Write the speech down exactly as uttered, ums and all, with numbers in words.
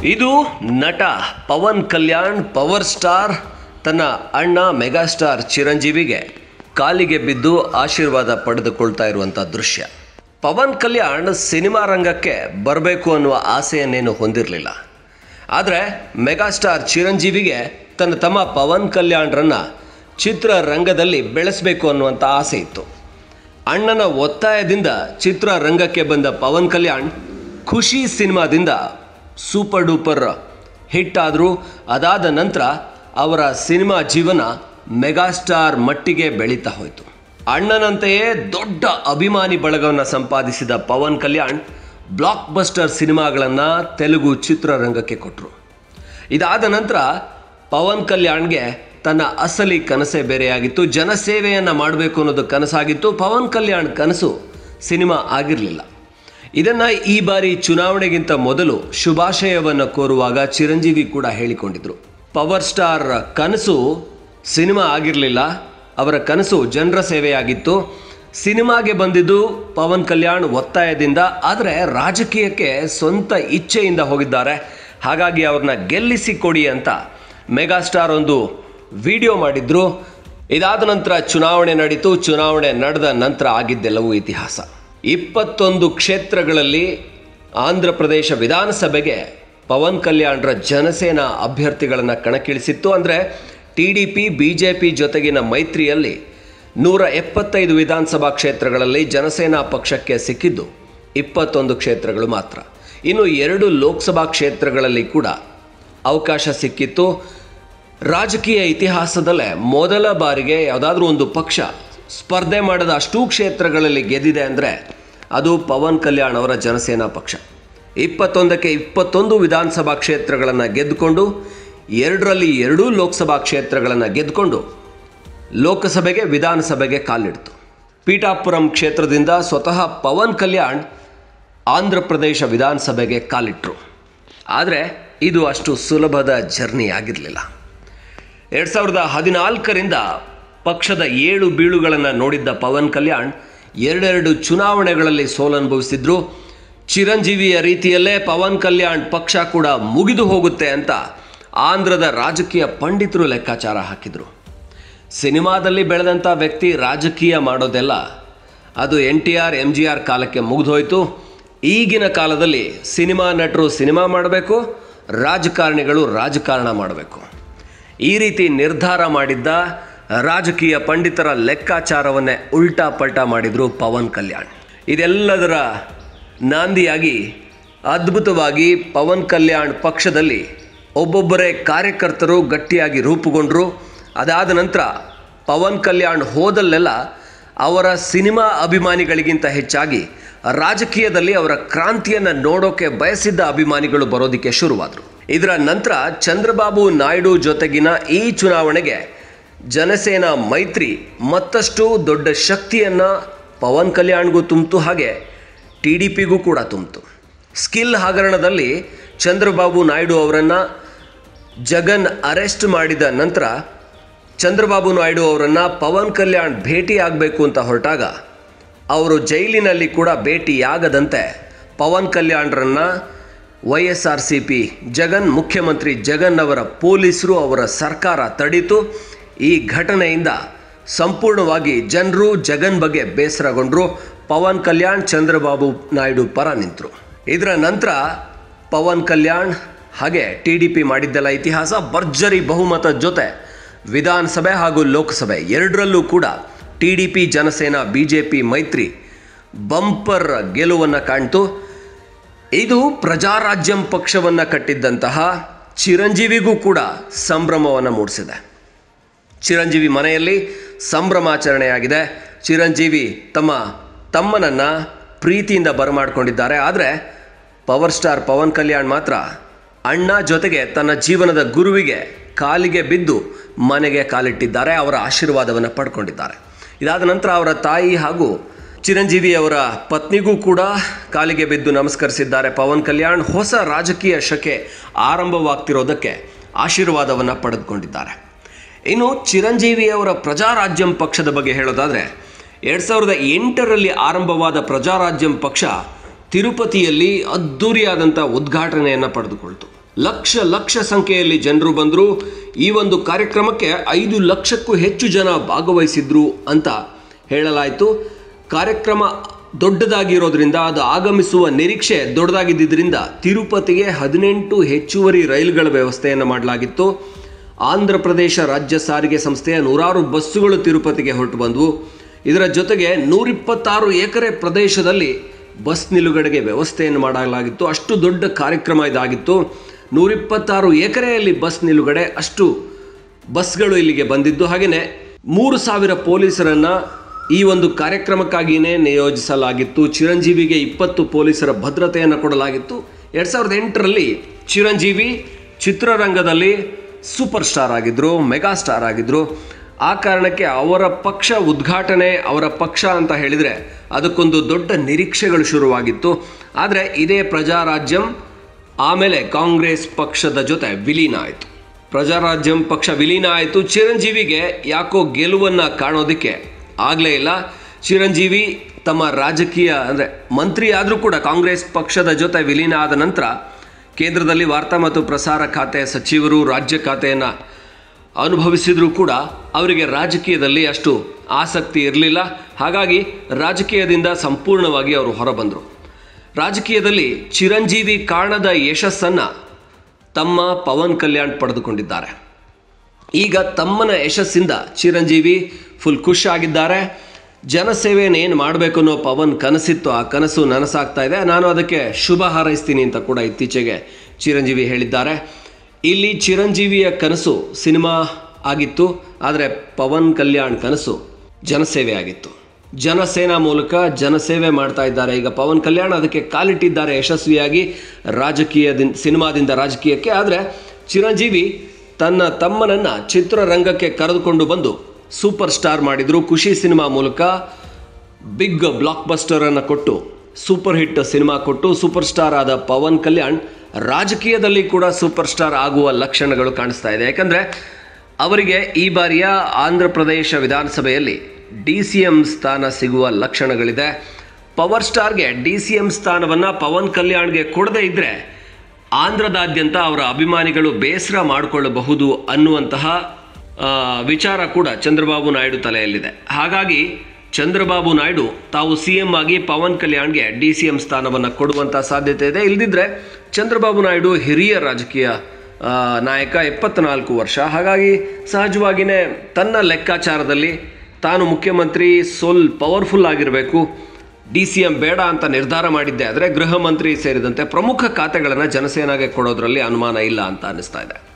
ಇದು ನಟ Pavan Kalyan power star ತನ್ನ ಅಣ್ಣ ಮೆಗಾಸ್ಟಾರ್ ಚಿರಂಜೀವಿಗೆ ಕಾಲಿಗೆ ಬಿದ್ದು ಆಶೀರ್ವಾದ ಪಡೆದುಕೊಳ್ತಾ ಇರುವಂಥ ದೃಶ್ಯ. ಪವನ್ ಕಲ್ಯಾಣ್ ಸಿನಿಮಾ ರಂಗಕ್ಕೆ ಬರಬೇಕು ಅನ್ನುವ ಆಸೆಯನ್ನೇನು ಹೊಂದಿರಲಿಲ್ಲ. ಆದರೆ ಮೆಗಾಸ್ಟಾರ್ ಚಿರಂಜೀವಿಗೆ ತನ್ನ ತಮ್ಮ ಪವನ್ ಕಲ್ಯಾಣ್ರನ್ನು ಚಿತ್ರರಂಗದಲ್ಲಿ ಬೆಳೆಸಬೇಕು ಅನ್ನುವಂಥ ಆಸೆ ಇತ್ತು. ಅಣ್ಣನ ಒತ್ತಾಯದಿಂದ ಚಿತ್ರರಂಗಕ್ಕೆ ಬಂದ ಪವನ್ ಕಲ್ಯಾಣ್ ಖುಷಿ ಸಿನಿಮಾದಿಂದ ಸೂಪರ್ ಡೂಪರ್ ಹಿಟ್ ಆದರೂ ಅದಾದ ನಂತರ ಅವರ ಸಿನಿಮಾ ಜೀವನ ಮೆಗಾಸ್ಟಾರ್ ಮಟ್ಟಿಗೆ ಬೆಳೀತಾ ಹೋಯಿತು. ಅಣ್ಣನಂತೆಯೇ ದೊಡ್ಡ ಅಭಿಮಾನಿ ಬಳಗವನ್ನು ಸಂಪಾದಿಸಿದ ಪವನ್ ಕಲ್ಯಾಣ್ ಬ್ಲಾಕ್ ಬಸ್ಟರ್ ಸಿನಿಮಾಗಳನ್ನು ತೆಲುಗು ಚಿತ್ರರಂಗಕ್ಕೆ ಕೊಟ್ಟರು. ಇದಾದ ನಂತರ ಪವನ್ ಕಲ್ಯಾಣ್ಗೆ ತನ್ನ ಅಸಲಿ ಕನಸೇ ಬೇರೆಯಾಗಿತ್ತು. ಜನಸೇವೆಯನ್ನು ಮಾಡಬೇಕು ಅನ್ನೋದು ಕನಸಾಗಿತ್ತು. ಪವನ್ ಕಲ್ಯಾಣ್ ಕನಸು ಸಿನಿಮಾ ಆಗಿರಲಿಲ್ಲ. ಇದನ್ನು ಈ ಬಾರಿ ಚುನಾವಣೆಗಿಂತ ಮೊದಲು ಶುಭಾಶಯವನ್ನು ಕೋರುವಾಗ ಚಿರಂಜೀವಿ ಕೂಡ ಹೇಳಿಕೊಂಡಿದ್ರು. ಪವರ್ ಸ್ಟಾರ್ ಕನಸು ಸಿನಿಮಾ ಆಗಿರಲಿಲ್ಲ, ಅವರ ಕನಸು ಜನರ ಸೇವೆಯಾಗಿತ್ತು. ಸಿನಿಮಾಗೆ ಬಂದಿದ್ದು ಪವನ್ ಕಲ್ಯಾಣ್ ಒತ್ತಾಯದಿಂದ, ಆದರೆ ರಾಜಕೀಯಕ್ಕೆ ಸ್ವಂತ ಇಚ್ಛೆಯಿಂದ ಹೋಗಿದ್ದಾರೆ. ಹಾಗಾಗಿ ಅವ್ರನ್ನ ಗೆಲ್ಲಿಸಿ ಕೊಡಿ ಅಂತ ಮೆಗಾಸ್ಟಾರ್ ಒಂದು ವಿಡಿಯೋ ಮಾಡಿದ್ರು. ಇದಾದ ನಂತರ ಚುನಾವಣೆ ನಡೀತು. ಚುನಾವಣೆ ನಡೆದ ನಂತರ ಆಗಿದ್ದೆಲ್ಲವೂ ಇತಿಹಾಸ. ಇಪ್ಪತ್ತೊಂದು ಕ್ಷೇತ್ರಗಳಲ್ಲಿ ಆಂಧ್ರ ಪ್ರದೇಶ ವಿಧಾನಸಭೆಗೆ ಪವನ್ ಕಲ್ಯಾಣ್ರ ಜನಸೇನಾ ಅಭ್ಯರ್ಥಿಗಳನ್ನು ಕಣಕ್ಕಿಳಿಸಿತ್ತು. ಅಂದರೆ T D P B J P ಜೊತೆಗಿನ ಮೈತ್ರಿಯಲ್ಲಿ ನೂರ ಎಪ್ಪತ್ತೈದು ವಿಧಾನಸಭಾ ಕ್ಷೇತ್ರಗಳಲ್ಲಿ ಜನಸೇನಾ ಪಕ್ಷಕ್ಕೆ ಸಿಕ್ಕಿದ್ದು ಇಪ್ಪತ್ತೊಂದು ಕ್ಷೇತ್ರಗಳು ಮಾತ್ರ. ಇನ್ನು ಎರಡು ಲೋಕಸಭಾ ಕ್ಷೇತ್ರಗಳಲ್ಲಿ ಕೂಡ ಅವಕಾಶ ಸಿಕ್ಕಿತ್ತು. ರಾಜಕೀಯ ಇತಿಹಾಸದಲ್ಲೇ ಮೊದಲ ಬಾರಿಗೆ ಯಾವುದಾದ್ರೂ ಒಂದು ಪಕ್ಷ ಸ್ಪರ್ಧೆ ಮಾಡದ ಅಷ್ಟೂ ಕ್ಷೇತ್ರಗಳಲ್ಲಿ ಗೆದ್ದಿದೆ ಅಂದರೆ ಅದು ಪವನ್ ಕಲ್ಯಾಣ್ ಅವರ ಜನಸೇನಾ ಪಕ್ಷ. ಇಪ್ಪತ್ತೊಂದಕ್ಕೆ ಇಪ್ಪತ್ತೊಂದು ವಿಧಾನಸಭಾ ಕ್ಷೇತ್ರಗಳನ್ನು ಗೆದ್ದುಕೊಂಡು ಎರಡರಲ್ಲಿ ಎರಡೂ ಲೋಕಸಭಾ ಕ್ಷೇತ್ರಗಳನ್ನು ಗೆದ್ದುಕೊಂಡು ಲೋಕಸಭೆಗೆ ವಿಧಾನಸಭೆಗೆ ಕಾಲಿಡ್ತು. ಪೀಠಾಪುರಂ ಕ್ಷೇತ್ರದಿಂದ ಸ್ವತಃ ಪವನ್ ಕಲ್ಯಾಣ್ ಆಂಧ್ರ ಪ್ರದೇಶ ವಿಧಾನಸಭೆಗೆ ಕಾಲಿಟ್ಟರು. ಆದರೆ ಇದು ಅಷ್ಟು ಸುಲಭದ ಜರ್ನಿ ಆಗಿರಲಿಲ್ಲ. ಎರಡು ಸಾವಿರದ ಹದಿನಾಲ್ಕರಿಂದ ಪಕ್ಷದ ಏಳು ಬೀಳುಗಳನ್ನು ನೋಡಿದ್ದ ಪವನ್ ಕಲ್ಯಾಣ್ ಎರಡೆರಡು ಚುನಾವಣೆಗಳಲ್ಲಿ ಸೋಲನುಭವಿಸಿದ್ರು. ಚಿರಂಜೀವಿಯ ರೀತಿಯಲ್ಲೇ ಪವನ್ ಕಲ್ಯಾಣ್ ಪಕ್ಷ ಕೂಡ ಮುಗಿದು ಹೋಗುತ್ತೆ ಅಂತ ಆಂಧ್ರದ ರಾಜಕೀಯ ಪಂಡಿತರು ಲೆಕ್ಕಾಚಾರ ಹಾಕಿದರು. ಸಿನಿಮಾದಲ್ಲಿ ಬೆಳೆದಂಥ ವ್ಯಕ್ತಿ ರಾಜಕೀಯ ಮಾಡೋದೆಲ್ಲ ಅದು N T R M G R ಕಾಲಕ್ಕೆ ಮುಗಿದೋಯ್ತು. ಈಗಿನ ಕಾಲದಲ್ಲಿ ಸಿನಿಮಾ ನಟರು ಸಿನಿಮಾ ಮಾಡಬೇಕು, ರಾಜಕಾರಣಿಗಳು ರಾಜಕಾರಣ ಮಾಡಬೇಕು. ಈ ರೀತಿ ನಿರ್ಧಾರ ಮಾಡಿದ್ದ ರಾಜಕೀಯ ಪಂಡಿತರ ಲೆಕ್ಕಾಚಾರವನ್ನೇ ಉಲ್ಟಾ ಪಲ್ಟಾ ಮಾಡಿದರು ಪವನ್ ಕಲ್ಯಾಣ್. ಇದೆಲ್ಲದರ ನಾಂದಿಯಾಗಿ ಅದ್ಭುತವಾಗಿ ಪವನ್ ಕಲ್ಯಾಣ್ ಪಕ್ಷದಲ್ಲಿ ಒಬ್ಬೊಬ್ಬರೇ ಕಾರ್ಯಕರ್ತರು ಗಟ್ಟಿಯಾಗಿ ರೂಪುಗೊಂಡರು. ಅದಾದ ನಂತರ ಪವನ್ ಕಲ್ಯಾಣ್ ಹೋದಲ್ಲೆಲ್ಲ ಅವರ ಸಿನಿಮಾ ಅಭಿಮಾನಿಗಳಿಗಿಂತ ಹೆಚ್ಚಾಗಿ ರಾಜಕೀಯದಲ್ಲಿ ಅವರ ಕ್ರಾಂತಿಯನ್ನು ನೋಡೋಕೆ ಬಯಸಿದ್ದ ಅಭಿಮಾನಿಗಳು ಬರೋದಕ್ಕೆ ಶುರುವಾದರು. ಇದರ ನಂತರ ಚಂದ್ರಬಾಬು ನಾಯ್ಡು ಜೊತೆಗಿನ ಈ ಚುನಾವಣೆಗೆ ಜನಸೇನಾ ಮೈತ್ರಿ ಮತ್ತಷ್ಟು ದೊಡ್ಡ ಶಕ್ತಿಯನ್ನು ಪವನ್ ಕಲ್ಯಾಣ್ಗೂ ತುಂಬಿತು, ಹಾಗೆ ಟಿ ಡಿ ಪಿಗೂ ಕೂಡ ತುಂಬಿತು. ಸ್ಕಿಲ್ ಹಗರಣದಲ್ಲಿ ಚಂದ್ರಬಾಬು ನಾಯ್ಡು ಅವರನ್ನು ಜಗನ್ ಅರೆಸ್ಟ್ ಮಾಡಿದ ನಂತರ ಚಂದ್ರಬಾಬು ನಾಯ್ಡು ಅವರನ್ನು ಪವನ್ ಕಲ್ಯಾಣ್ ಭೇಟಿಯಾಗಬೇಕು ಅಂತ ಹೊರಟಾಗ ಅವರು ಜೈಲಿನಲ್ಲಿ ಕೂಡ ಭೇಟಿಯಾಗದಂತೆ ಪವನ್ ಕಲ್ಯಾಣ್ರನ್ನು Y S R C P Jagan ಮುಖ್ಯಮಂತ್ರಿ ಜಗನ್ ಅವರ ಪೊಲೀಸರು ಅವರ ಸರ್ಕಾರ ತಡೀತು. ಈ ಘಟನೆಯಿಂದ ಸಂಪೂರ್ಣವಾಗಿ ಜನರು ಜಗನ್ ಬಗ್ಗೆ ಬೇಸರಗೊಂಡರು. ಪವನ್ ಕಲ್ಯಾಣ್ ಚಂದ್ರಬಾಬು ನಾಯ್ಡು ಪರ ನಿಂತರು. ಇದರ ನಂತರ ಪವನ್ ಕಲ್ಯಾಣ್ ಹಾಗೆ ಟಿ ಡಿ ಪಿ ಮಾಡಿದ್ದೆಲ್ಲ ಇತಿಹಾಸ. ಭರ್ಜರಿ ಬಹುಮತ ಜೊತೆ ವಿಧಾನಸಭೆ ಹಾಗೂ ಲೋಕಸಭೆ ಎರಡರಲ್ಲೂ ಕೂಡ T D P Janasena B J P ಮೈತ್ರಿ ಬಂಪರ್ ಗೆಲುವನ್ನು ಕಾಣ್ತು. ಇದು ಪ್ರಜಾರಾಜ್ಯಂ ಪಕ್ಷವನ್ನು ಕಟ್ಟಿದ್ದಂತಹ ಚಿರಂಜೀವಿಗೂ ಕೂಡ ಸಂಭ್ರಮವನ್ನು ಮೂಡಿಸಿದೆ. ಚಿರಂಜೀವಿ ಮನೆಯಲ್ಲಿ ಸಂಭ್ರಮಾಚರಣೆಯಾಗಿದೆ. ಚಿರಂಜೀವಿ ತಮ್ಮ ತಮ್ಮನನ್ನು ಪ್ರೀತಿಯಿಂದ ಬರಮಾಡಿಕೊಂಡಿದ್ದಾರೆ. ಆದರೆ ಪವರ್ ಸ್ಟಾರ್ ಪವನ್ ಕಲ್ಯಾಣ್ ಮಾತ್ರ ಅಣ್ಣ ಜೊತೆಗೆ ತನ್ನ ಜೀವನದ ಗುರುವಿಗೆ ಕಾಲಿಗೆ ಬಿದ್ದು ಮನೆಗೆ ಕಾಲಿಟ್ಟಿದ್ದಾರೆ. ಅವರ ಆಶೀರ್ವಾದವನ್ನು ಪಡ್ಕೊಂಡಿದ್ದಾರೆ. ಇದಾದ ನಂತರ ಅವರ ತಾಯಿ ಹಾಗೂ ಚಿರಂಜೀವಿಯವರ ಪತ್ನಿಗೂ ಕೂಡ ಕಾಲಿಗೆ ಬಿದ್ದು ನಮಸ್ಕರಿಸಿದ್ದಾರೆ ಪವನ್ ಕಲ್ಯಾಣ್. ಹೊಸ ರಾಜಕೀಯ ಶಕೆ ಆರಂಭವಾಗ್ತಿರೋದಕ್ಕೆ ಆಶೀರ್ವಾದವನ್ನು ಪಡೆದುಕೊಂಡಿದ್ದಾರೆ. ಇನ್ನು ಚಿರಂಜೀವಿಯವರ ಪ್ರಜಾರಾಜ್ಯಂ ಪಕ್ಷದ ಬಗ್ಗೆ ಹೇಳೋದಾದರೆ ಎರಡು ಸಾವಿರದ ಎಂಟರಲ್ಲಿ ಆರಂಭವಾದ ಪ್ರಜಾರಾಜ್ಯಂ ಪಕ್ಷ ತಿರುಪತಿಯಲ್ಲಿ ಅದ್ಧೂರಿಯಾದಂಥ ಉದ್ಘಾಟನೆಯನ್ನು ಪಡೆದುಕೊಳ್ತು. ಲಕ್ಷ ಲಕ್ಷ ಸಂಖ್ಯೆಯಲ್ಲಿ ಜನರು ಬಂದರು. ಈ ಒಂದು ಕಾರ್ಯಕ್ರಮಕ್ಕೆ ಐದು ಲಕ್ಷಕ್ಕೂ ಹೆಚ್ಚು ಜನ ಭಾಗವಹಿಸಿದ್ರು ಅಂತ ಹೇಳಲಾಯಿತು. ಕಾರ್ಯಕ್ರಮ ದೊಡ್ಡದಾಗಿರೋದ್ರಿಂದ, ಅದು ಆಗಮಿಸುವ ನಿರೀಕ್ಷೆ ದೊಡ್ಡದಾಗಿದ್ದರಿಂದ ತಿರುಪತಿಗೆ ಹದಿನೆಂಟು ಹೆಚ್ಚುವರಿ ರೈಲುಗಳ ವ್ಯವಸ್ಥೆಯನ್ನು ಮಾಡಲಾಗಿತ್ತು. ಆಂಧ್ರ ಪ್ರದೇಶ ರಾಜ್ಯ ಸಾರಿಗೆ ಸಂಸ್ಥೆಯ ನೂರಾರು ಬಸ್ಸುಗಳು ತಿರುಪತಿಗೆ ಹೊರಟು ಬಂದವು. ಇದರ ಜೊತೆಗೆ ನೂರಿಪ್ಪತ್ತಾರು ಎಕರೆ ಪ್ರದೇಶದಲ್ಲಿ ಬಸ್ ನಿಲುಗಡೆಗೆ ವ್ಯವಸ್ಥೆಯನ್ನು ಮಾಡಲಾಗಿತ್ತು. ಅಷ್ಟು ದೊಡ್ಡ ಕಾರ್ಯಕ್ರಮ ಇದಾಗಿತ್ತು. ನೂರಿಪ್ಪತ್ತಾರು ಎಕರೆಯಲ್ಲಿ ಬಸ್ ನಿಲುಗಡೆ, ಅಷ್ಟು ಬಸ್ಗಳು ಇಲ್ಲಿಗೆ ಬಂದಿದ್ದು. ಹಾಗೆಯೇ ಮೂರು ಸಾವಿರ ಪೊಲೀಸರನ್ನು ಈ ಒಂದು ಕಾರ್ಯಕ್ರಮಕ್ಕಾಗಿಯೇ ನಿಯೋಜಿಸಲಾಗಿತ್ತು. ಚಿರಂಜೀವಿಗೆ ಇಪ್ಪತ್ತು ಪೊಲೀಸರ ಭದ್ರತೆಯನ್ನು ಕೊಡಲಾಗಿತ್ತು. ಎರಡು ಸಾವಿರದ ಎಂಟರಲ್ಲಿ ಚಿರಂಜೀವಿ ಚಿತ್ರರಂಗದಲ್ಲಿ ಸೂಪರ್ ಸ್ಟಾರ್ ಆಗಿದ್ದರು, ಮೆಗಾ ಸ್ಟಾರ್ ಆಗಿದ್ದರು. ಆ ಕಾರಣಕ್ಕೆ ಅವರ ಪಕ್ಷ ಉದ್ಘಾಟನೆ, ಅವರ ಪಕ್ಷ ಅಂತ ಹೇಳಿದರೆ ಅದಕ್ಕೊಂದು ದೊಡ್ಡ ನಿರೀಕ್ಷೆಗಳು ಶುರುವಾಗಿತ್ತು. ಆದರೆ ಇದೇ ಪ್ರಜಾರಾಜ್ಯಂ ಆಮೇಲೆ ಕಾಂಗ್ರೆಸ್ ಪಕ್ಷದ ಜೊತೆ ವಿಲೀನ ಆಯಿತು. ಪ್ರಜಾರಾಜ್ಯಂ ಪಕ್ಷ ವಿಲೀನ ಆಯಿತು. ಚಿರಂಜೀವಿಗೆ ಯಾಕೋ ಗೆಲುವನ್ನು ಕಾಣೋದಕ್ಕೆ ಆಗಲೇ ಇಲ್ಲ. ಚಿರಂಜೀವಿ ತಮ್ಮ ರಾಜಕೀಯ ಅಂದರೆ ಮಂತ್ರಿ ಆದರೂ ಕೂಡ ಕಾಂಗ್ರೆಸ್ ಪಕ್ಷದ ಜೊತೆ ವಿಲೀನ ಆದ ನಂತರ ಕೇಂದ್ರದಲ್ಲಿ ವಾರ್ತಾ ಮತ್ತು ಪ್ರಸಾರ ಖಾತೆ ಸಚಿವರು, ರಾಜ್ಯ ಖಾತೆಯನ್ನು ಅನುಭವಿಸಿದರೂ ಕೂಡ ಅವರಿಗೆ ರಾಜಕೀಯದಲ್ಲಿ ಅಷ್ಟು ಆಸಕ್ತಿ ಇರಲಿಲ್ಲ. ಹಾಗಾಗಿ ರಾಜಕೀಯದಿಂದ ಸಂಪೂರ್ಣವಾಗಿ ಅವರು ಹೊರಬಂದರು. ರಾಜಕೀಯದಲ್ಲಿ ಚಿರಂಜೀವಿ ಕಾಣದ ಯಶಸ್ಸನ್ನು ತಮ್ಮ ಪವನ್ ಕಲ್ಯಾಣ್ ಪಡೆದುಕೊಂಡಿದ್ದಾರೆ. ಈಗ ತಮ್ಮನ ಯಶಸ್ಸಿಂದ ಚಿರಂಜೀವಿ ಫುಲ್ ಖುಷಿಯಾಗಿದ್ದಾರೆ. ಜನಸೇವೆಯನ್ನು ಏನು ಮಾಡಬೇಕು ಅನ್ನೋ ಪವನ್ ಕನಸಿತ್ತು, ಆ ಕನಸು ನನಸಾಗ್ತಾ ಇದೆ, ನಾನು ಅದಕ್ಕೆ ಶುಭ ಹಾರೈಸ್ತೀನಿ ಅಂತ ಕೂಡ ಇತ್ತೀಚೆಗೆ ಚಿರಂಜೀವಿ ಹೇಳಿದ್ದಾರೆ. ಇಲ್ಲಿ ಚಿರಂಜೀವಿಯ ಕನಸು ಸಿನಿಮಾ ಆಗಿತ್ತು, ಆದರೆ ಪವನ್ ಕಲ್ಯಾಣ್ ಕನಸು ಜನಸೇವೆ ಆಗಿತ್ತು. ಜನಸೇನಾ ಮೂಲಕ ಜನಸೇವೆ ಮಾಡ್ತಾ ಇದ್ದಾರೆ ಈಗ ಪವನ್ ಕಲ್ಯಾಣ್. ಅದಕ್ಕೆ ಕಾಲಿಟ್ಟಿದ್ದಾರೆ ಯಶಸ್ವಿಯಾಗಿ, ರಾಜಕೀಯದಿಂದ ಸಿನಿಮಾದಿಂದ ರಾಜಕೀಯಕ್ಕೆ. ಆದರೆ ಚಿರಂಜೀವಿ ತನ್ನ ತಮ್ಮನನ್ನು ಚಿತ್ರರಂಗಕ್ಕೆ ಕರೆದುಕೊಂಡು ಬಂದು ಸೂಪರ್ ಸ್ಟಾರ್ ಮಾಡಿದರು. ಖುಷಿ ಸಿನಿಮಾ ಮೂಲಕ ಬಿಗ್ ಬ್ಲಾಕ್ ಬಸ್ಟರನ್ನು ಕೊಟ್ಟು, ಸೂಪರ್ ಹಿಟ್ ಸಿನಿಮಾ ಕೊಟ್ಟು ಸೂಪರ್ ಸ್ಟಾರ್ ಆದ ಪವನ್ ಕಲ್ಯಾಣ್ ರಾಜಕೀಯದಲ್ಲಿ ಕೂಡ ಸೂಪರ್ ಸ್ಟಾರ್ ಆಗುವ ಲಕ್ಷಣಗಳು ಕಾಣಿಸ್ತಾ ಇದೆ. ಯಾಕಂದರೆ ಅವರಿಗೆ ಈ ಬಾರಿಯ ಆಂಧ್ರ ಪ್ರದೇಶ ವಿಧಾನಸಭೆಯಲ್ಲಿ ಡಿ ಸಿ ಎಂ ಸ್ಥಾನ ಸಿಗುವ ಲಕ್ಷಣಗಳಿದೆ. ಪವರ್ ಸ್ಟಾರ್ಗೆ ಡಿ ಸಿ ಎಂ ಸ್ಥಾನವನ್ನು ಪವನ್ ಕಲ್ಯಾಣ್ಗೆ ಕೊಡದೇ ಇದ್ದರೆ ಆಂಧ್ರದಾದ್ಯಂತ ಅವರ ಅಭಿಮಾನಿಗಳು ಬೇಸರ ಮಾಡಿಕೊಳ್ಳಬಹುದು ಅನ್ನುವಂತಹ ವಿಚಾರ ಕೂಡ ಚಂದ್ರಬಾಬು ನಾಯ್ಡು ತಲೆಯಲ್ಲಿದೆ. ಹಾಗಾಗಿ ಚಂದ್ರಬಾಬು ನಾಯ್ಡು ತಾವು ಸಿ ಎಂ ಆಗಿ ಪವನ್ ಕಲ್ಯಾಣ್ಗೆ ಡಿ ಸಿ ಎಂ ಸ್ಥಾನವನ್ನು ಕೊಡುವಂಥ ಸಾಧ್ಯತೆ ಇದೆ. ಇಲ್ಲದಿದ್ದರೆ ಚಂದ್ರಬಾಬು ನಾಯ್ಡು ಹಿರಿಯ ರಾಜಕೀಯ ನಾಯಕ, ಎಪ್ಪತ್ನಾಲ್ಕು ವರ್ಷ. ಹಾಗಾಗಿ ಸಹಜವಾಗಿಯೇ ತನ್ನ ಲೆಕ್ಕಾಚಾರದಲ್ಲಿ ತಾನು ಮುಖ್ಯಮಂತ್ರಿ ಸೋಲ್ ಪವರ್ಫುಲ್ ಆಗಿರಬೇಕು, ಡಿ ಸಿ ಎಂ ಬೇಡ ಅಂತ ನಿರ್ಧಾರ ಮಾಡಿದ್ದೆ ಆದರೆ ಗೃಹ ಮಂತ್ರಿ ಸೇರಿದಂತೆ ಪ್ರಮುಖ ಖಾತೆಗಳನ್ನು ಜನಸೇನೆಗೆ ಕೊಡೋದ್ರಲ್ಲಿ ಅನುಮಾನ ಇಲ್ಲ ಅಂತ ಅನ್ನಿಸ್ತಾ ಇದೆ.